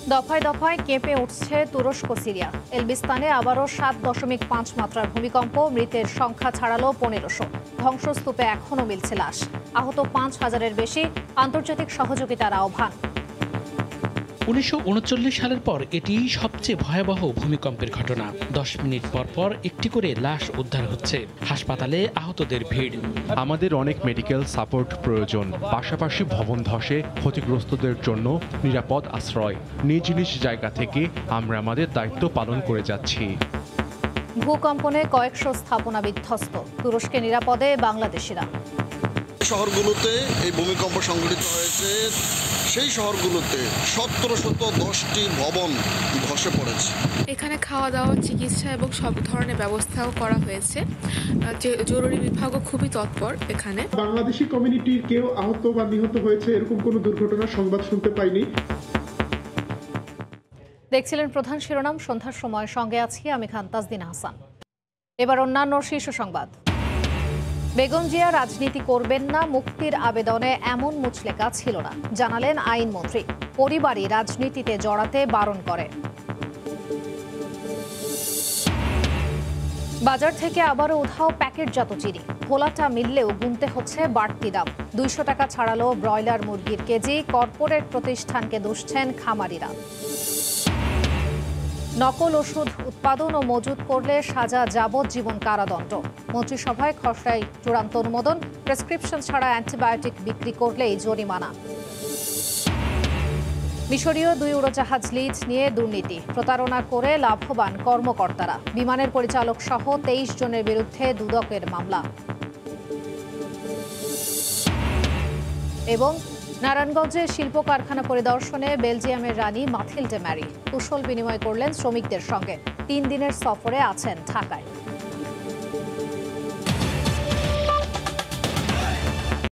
দফায় দফায় কেঁপে উঠছে তুরস্ক সিরিয়া। এলবিস্তানে আবারও 7.5 মাত্রার ভূমিকম্প, মৃতের সংখ্যা ছাড়ালো 1500। ধ্বংসস্তূপে এখনও মিলছে লাশ। আহত 5000-এর বেশি। আন্তর্জাতিক সহযোগিতার আহ্বান। 1939 সালের পর এটি সবচেয়ে ভয়াবহ ভূমিকম্পের ঘটনা। 10 মিনিট পর পর একটি করে লাশ উদ্ধার হচ্ছে। হাসপাতালে আহতদের ভিড়। আমাদের অনেক মেডিকেল সাপোর্ট প্রয়োজন, পাশাপাশি ভবন ধসে ক্ষতিগ্রস্তদের জন্য নিরাপদ আশ্রয়। নিজ নিজ জায়গা থেকে আমরা আমাদের দায়িত্ব পালন করে যাচ্ছি। ভূকম্পনে কয়েকশো স্থাপনা বিধ্বস্ত। তুরস্কে নিরাপদে বাংলাদেশিরা। শহরগুলোতে এই ভূমিকম্প সংঘটিত হয়েছে, সেই শহরগুলোতে 1710টি ভবন ধসে পড়েছে। এখানে খাওয়া দাওয়া, চিকিৎসা এবং সব ধরনের ব্যবস্থাও করা হয়েছে। জরুরি বিভাগও খুবই তৎপর এখানে। বাংলাদেশি কমিউনিটির কেউ আহত বা নিহত হয়েছে এরকম কোনো দুর্ঘটনার সংবাদ শুনতে পাইনি। দেখছিলেন প্রধান শিরোনাম। সন্ধ্যার সময় সঙ্গে আছি আমি খান তাজদিন হাসান। এবার অন্যান্য শীর্ষ সংবাদ। বেগম জিয়া রাজনীতি করবেন না, মুক্তির আবেদনে এমন মুচলেকা ছিল না, জানালেন আইনমন্ত্রী। পরিবারই রাজনীতিতে জড়াতে বারণ করে। বাজার থেকে আবারও উধাও প্যাকেটজাত চিনি। খোলাটা মিললেও গুনতে হচ্ছে বাড়তি দাম। 200 টাকা ছাড়ালো ব্রয়লার মুরগির কেজি। কর্পোরেট প্রতিষ্ঠানকে দুষছেন খামারিরা। নকল ওষুধ উৎপাদন ও মজুত করলে সাজা যাবজ্জীবন কারাদণ্ড। মন্ত্রিসভায় খসড়ায় চূড়ান্ত অনুমোদন। প্রেসক্রিপশন ছাড়া অ্যান্টিবায়োটিক বিক্রি করলেই জরিমানা। মিশরীয় 2 উড়োজাহাজ লিজ নিয়ে দুর্নীতি, প্রতারণা করে লাভবান কর্মকর্তারা। বিমানের পরিচালক সহ 23 জনের বিরুদ্ধে দুদকের মামলা। এবং নারায়ণগঞ্জে শিল্প কারখানা পরিদর্শনে বেলজিয়ামের রানী মাথিল্ডে ম্যারি কুশল বিনিময় করলেন শ্রমিকদের সঙ্গে। 3 দিনের সফরে আছেন ঢাকায়।